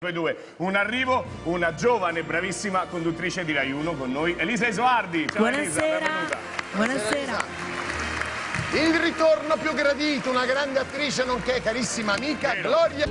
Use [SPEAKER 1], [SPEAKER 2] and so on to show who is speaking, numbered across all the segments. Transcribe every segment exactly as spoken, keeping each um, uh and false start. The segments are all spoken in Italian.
[SPEAKER 1] Due. Un arrivo, una giovane bravissima conduttrice di Rai uno con noi, Elisa Esoardi. Ciao.
[SPEAKER 2] Buonasera.
[SPEAKER 1] Elisa,
[SPEAKER 2] Buonasera.
[SPEAKER 3] Il ritorno più gradito, una grande attrice nonché carissima amica, Vero. Gloria.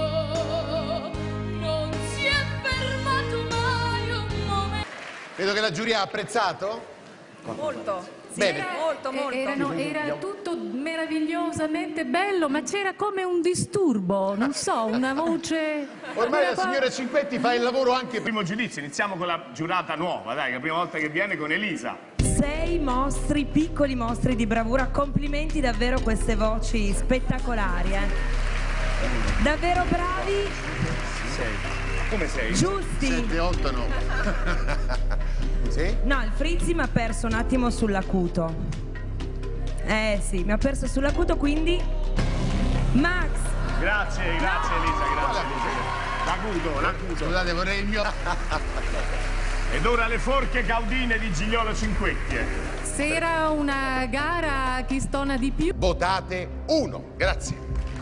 [SPEAKER 4] Non si è fermato mai un momento.
[SPEAKER 3] Vedo che la giuria ha apprezzato.
[SPEAKER 5] Molto.
[SPEAKER 3] Bene.
[SPEAKER 5] Era, molto, molto.
[SPEAKER 6] Erano, era tutto meravigliosamente bello, ma c'era come un disturbo, non so, una voce...
[SPEAKER 3] Ormai la signora Cinquetti fa il lavoro anche...
[SPEAKER 1] Primo giudizio, iniziamo con la giurata nuova, dai, che è la prima volta che viene con Elisa.
[SPEAKER 2] Sei mostri, piccoli mostri di bravura, complimenti davvero queste voci spettacolari, eh. Davvero bravi.
[SPEAKER 1] Sei. Come sei?
[SPEAKER 2] Giusti.
[SPEAKER 3] sette, otto, nove. Sì?
[SPEAKER 2] No, il Frizzi mi ha perso un attimo sull'acuto. Eh sì, mi ha perso sull'acuto, quindi... Max.
[SPEAKER 1] Grazie, grazie Elisa, grazie Elisa. L'acuto, l'acuto.
[SPEAKER 3] Scusate, vorrei il mio...
[SPEAKER 1] Ed ora le forche caudine di Gigliolo Cinquetti.
[SPEAKER 6] Se era una gara a chi stona di più...
[SPEAKER 3] Votate uno, grazie.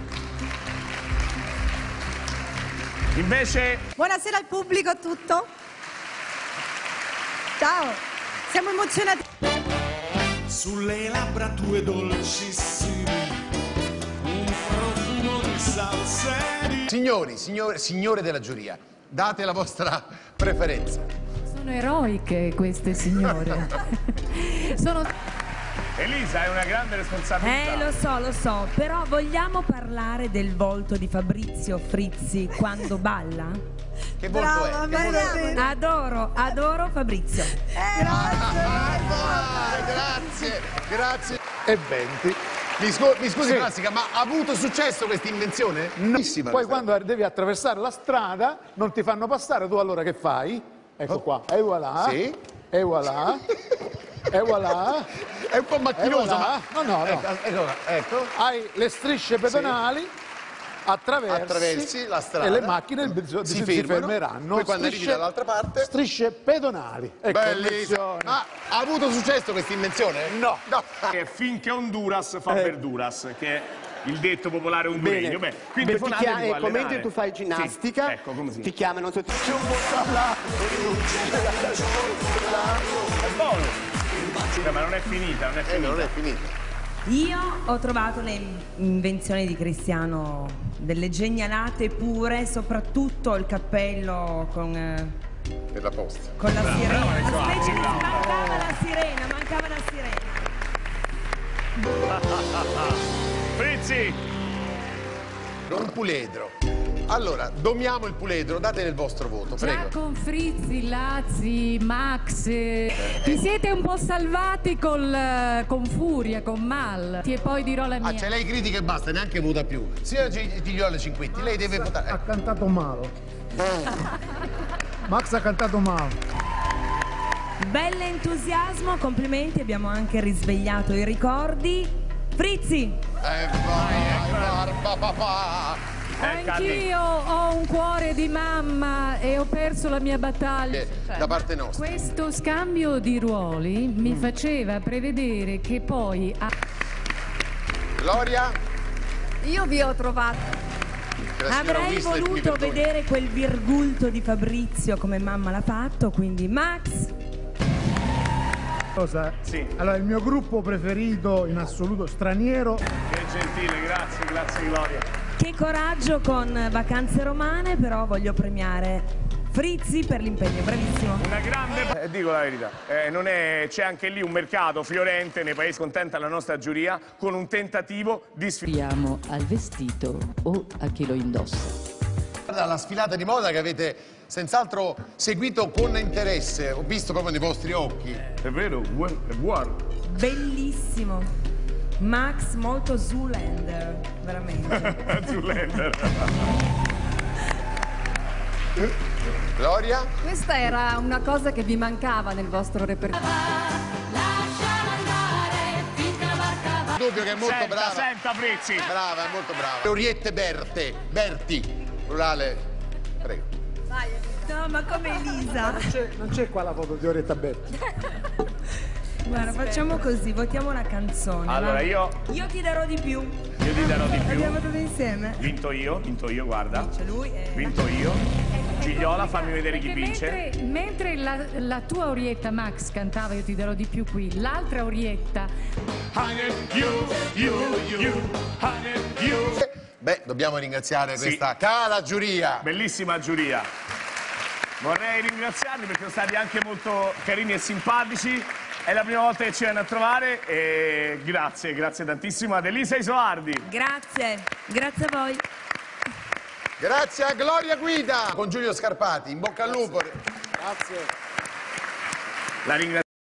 [SPEAKER 1] Invece...
[SPEAKER 5] Buonasera al pubblico, a tutto. Ciao, siamo emozionati.
[SPEAKER 7] Sulle labbra tue dolcissime, un profumo di salsa di...
[SPEAKER 3] Signori, signore, signore della giuria, date la vostra preferenza.
[SPEAKER 6] Sono eroiche queste signore. Sono...
[SPEAKER 1] Elisa, è una grande responsabilità.
[SPEAKER 2] Eh, lo so, lo so, però vogliamo parlare del volto di Fabrizio Frizzi quando balla?
[SPEAKER 3] Che volto è? Che volto è?
[SPEAKER 2] Adoro, adoro Fabrizio.
[SPEAKER 3] Eh, grazie, grazie, grazie.
[SPEAKER 8] E venti.
[SPEAKER 3] Mi, scu mi scusi,
[SPEAKER 8] Sì.
[SPEAKER 3] Classica, ma ha avuto successo questa invenzione?
[SPEAKER 8] No.
[SPEAKER 3] Bellissima
[SPEAKER 8] Poi
[SPEAKER 3] questa
[SPEAKER 8] quando devi attraversare la strada non ti fanno passare, tu allora che fai? Ecco qua, e voilà,
[SPEAKER 3] Sì.
[SPEAKER 8] e voilà, e voilà.
[SPEAKER 3] È un po' macchinoso,
[SPEAKER 8] voilà.
[SPEAKER 3] ma...
[SPEAKER 8] No, no, no.
[SPEAKER 3] Ecco, ecco, ecco.
[SPEAKER 8] Hai le strisce pedonali, attraversi,
[SPEAKER 3] Attraversi la strada.
[SPEAKER 8] e le macchine si,
[SPEAKER 3] Si
[SPEAKER 8] si
[SPEAKER 3] fermano.
[SPEAKER 8] fermeranno.
[SPEAKER 3] Poi quando arrivi dall'altra parte...
[SPEAKER 8] Strisce pedonali. Ecco,
[SPEAKER 3] Bellissimo.
[SPEAKER 8] invenzione.
[SPEAKER 3] Ma ha avuto successo questa invenzione?
[SPEAKER 8] No.
[SPEAKER 3] No.
[SPEAKER 1] Che finché Honduras fa
[SPEAKER 8] Eh.
[SPEAKER 1] verduras, che è il detto popolare honduregno. Beh, quindi
[SPEAKER 9] Beh, ti
[SPEAKER 1] Fonate
[SPEAKER 9] chia-
[SPEAKER 1] ti può
[SPEAKER 9] ecco, mentre
[SPEAKER 1] allenare.
[SPEAKER 9] tu fai ginnastica,
[SPEAKER 1] Sì, ecco, come si
[SPEAKER 9] ti chiamano sotto...
[SPEAKER 1] È buono. Beh, ma non è finita, non è
[SPEAKER 3] Eh,
[SPEAKER 1] finita.
[SPEAKER 3] non è finita.
[SPEAKER 2] Io ho trovato le invenzioni di Cristiano delle genialate pure, soprattutto il cappello con, eh,
[SPEAKER 3] Per la posta.
[SPEAKER 2] con la
[SPEAKER 1] Brava,
[SPEAKER 2] sirena.
[SPEAKER 1] brava, brava,
[SPEAKER 2] Specie che
[SPEAKER 1] brava.
[SPEAKER 2] mancava la sirena, mancava la sirena.
[SPEAKER 1] Frizzi!
[SPEAKER 3] Un puledro. Allora, domiamo il puledro, date il vostro voto,
[SPEAKER 6] Già
[SPEAKER 3] prego.
[SPEAKER 6] con Frizzi, Lazzi, Max, eh, vi siete un po' salvati col, eh, con Furia, con Mal. E poi dirò la mia.
[SPEAKER 3] Ah, c'è lei critica e basta, neanche vota più. Signora Gigliola Cinquetti, lei deve votare.
[SPEAKER 10] Ha cantato male. Max ha cantato male.
[SPEAKER 2] Bell'entusiasmo, complimenti, abbiamo anche risvegliato i ricordi. Frizzi!
[SPEAKER 3] Eh, vai, barba papà.
[SPEAKER 6] Anch'io ho un cuore di mamma e ho perso la mia battaglia.
[SPEAKER 3] Eh, da parte nostra.
[SPEAKER 6] Questo scambio di ruoli mi faceva prevedere che poi... a-
[SPEAKER 3] Gloria?
[SPEAKER 5] Io vi ho trovato.
[SPEAKER 3] che la signora
[SPEAKER 2] Avrei
[SPEAKER 3] Whistler mi
[SPEAKER 2] voluto
[SPEAKER 3] perdoni.
[SPEAKER 2] vedere quel virgulto di Fabrizio come mamma l'ha fatto, quindi Max...
[SPEAKER 10] Cosa?
[SPEAKER 1] Sì.
[SPEAKER 10] Allora, il mio gruppo preferito in assoluto straniero.
[SPEAKER 1] Che gentile, grazie, grazie Gloria.
[SPEAKER 2] Che coraggio con Vacanze Romane, però voglio premiare Frizzi per l'impegno, bravissimo.
[SPEAKER 1] Una grande... Eh, dico la verità, eh, non è... c'è anche lì un mercato fiorente nei paesi, contenta la nostra giuria, con un tentativo di sfida.
[SPEAKER 11] Pensiamo al vestito o a chi lo indossa.
[SPEAKER 3] Guarda, la sfilata di moda che avete senz'altro seguito con interesse, ho visto proprio nei vostri occhi.
[SPEAKER 1] È vero, è buono.
[SPEAKER 2] Bellissimo. Max molto Zoolander, veramente.
[SPEAKER 1] Zoolander.
[SPEAKER 3] Gloria?
[SPEAKER 5] Questa era una cosa che vi mancava nel vostro repertorio.
[SPEAKER 3] Dubbio che è molto
[SPEAKER 1] Senta,
[SPEAKER 3] brava.
[SPEAKER 1] senta Frizzi.
[SPEAKER 3] Brava, è molto brava. Oriette Berte, Berti, plurale. Prego.
[SPEAKER 2] No, ma come Elisa.
[SPEAKER 8] Non c'è qua la foto di Orietta Berti.
[SPEAKER 2] Guarda, facciamo così, votiamo la canzone.
[SPEAKER 1] Allora
[SPEAKER 2] va?
[SPEAKER 1] io...
[SPEAKER 2] Io ti darò di più.
[SPEAKER 1] Io ti darò di più.
[SPEAKER 2] Abbiamo tutto insieme.
[SPEAKER 1] Vinto io, vinto io, guarda.
[SPEAKER 2] C'è lui e...
[SPEAKER 1] Vinto io. Gigliola, fammi vedere chi
[SPEAKER 6] Perché
[SPEAKER 1] vince.
[SPEAKER 6] Mentre, mentre la, la tua Orietta Max cantava Io ti darò di più qui, l'altra Orietta
[SPEAKER 1] You, you, you, you.
[SPEAKER 3] Beh, dobbiamo ringraziare
[SPEAKER 1] Sì.
[SPEAKER 3] questa cara giuria.
[SPEAKER 1] Bellissima giuria. Vorrei ringraziarli perché sono stati anche molto carini e simpatici. È la prima volta che ci vengono a trovare e grazie, grazie tantissimo ad Elisa Isoardi.
[SPEAKER 2] Grazie, grazie a voi.
[SPEAKER 3] Grazie a Gloria Guida con Giulio Scarpati. In bocca al lupo.
[SPEAKER 8] Grazie.
[SPEAKER 1] La ringrazio.